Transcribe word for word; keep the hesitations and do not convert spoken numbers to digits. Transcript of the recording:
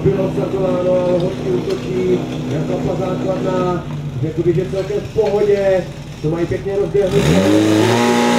bylo startováno, ale hodně útočí, Jaroslav Základna, řekl bych, že celkem v pohodě, to mají pěkně rozběhnuté.